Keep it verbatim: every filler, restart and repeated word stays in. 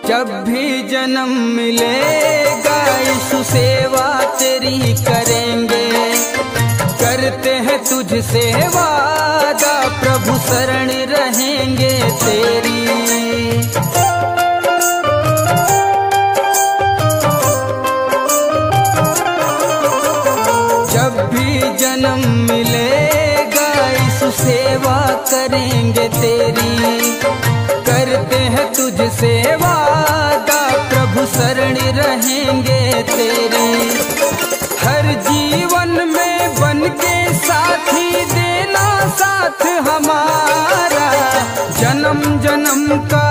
जब भी जन्म मिलेगा यीशु सेवा तेरी करेंगे, करते हैं तुझसे वादा प्रभु शरण रहेंगे तेरी। जब भी जन्म मिलेगा यीशु सेवा करेंगे तेरी, करते हैं तुझसे वादा प्रभु शरण रहेंगे तेरे। हर जीवन में बन के साथी देना साथ हमारा, जन्म जन्म का